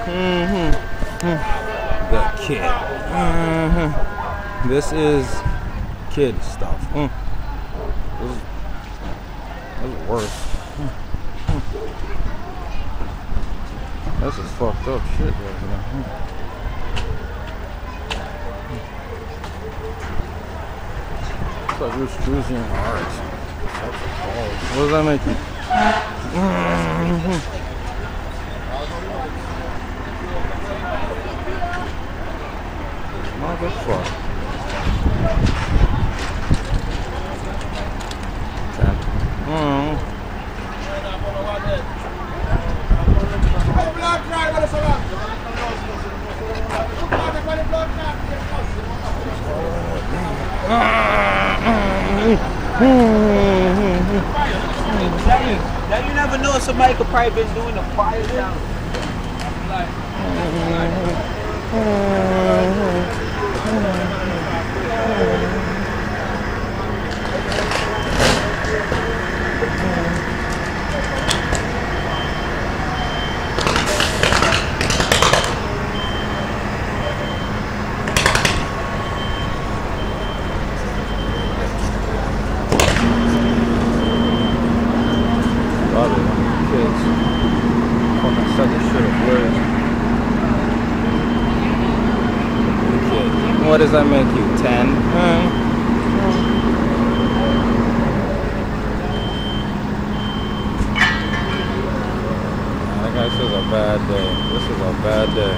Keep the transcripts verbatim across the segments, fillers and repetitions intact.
Mm-hmm. The kid. Mm-hmm. This is kid stuff. Mm. This is, this is worse. Mm. Mm. This is fucked up shit right here. Mm. It's like you're choosing your heart. What does that make you? Mm-hmm. Motherfucker. Mm. Now you never know, somebody could probably been doing the fire down. Kids fucking set this shit ablaze. What does that make you? ten? Mm. That guy says a bad day. This is a bad day.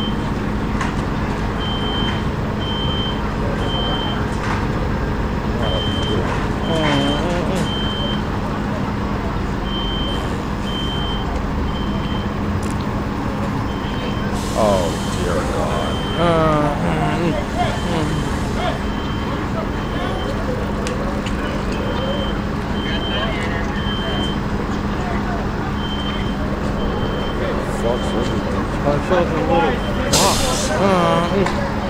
Oh dear God. Uh, mm, mm. Fuck's with it. I chose a little box. Uh, mm.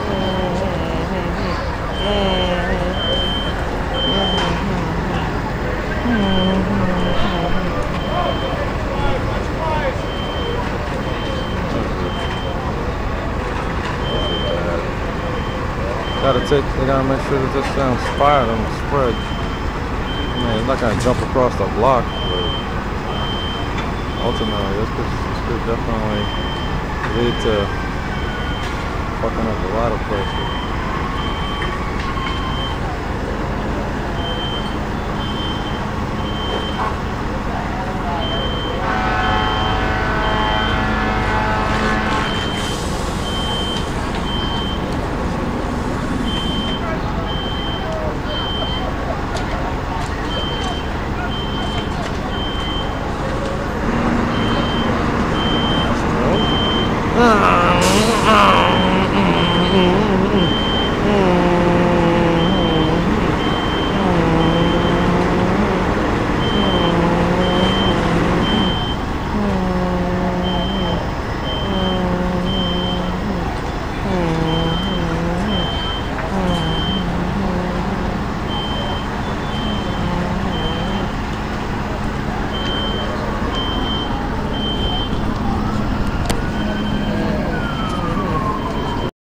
Gotta take, they gotta make sure that this sounds inspired on the spread. I mean, it's not gonna jump across the block, but ultimately, this could, this could definitely lead to fucking up a lot of places.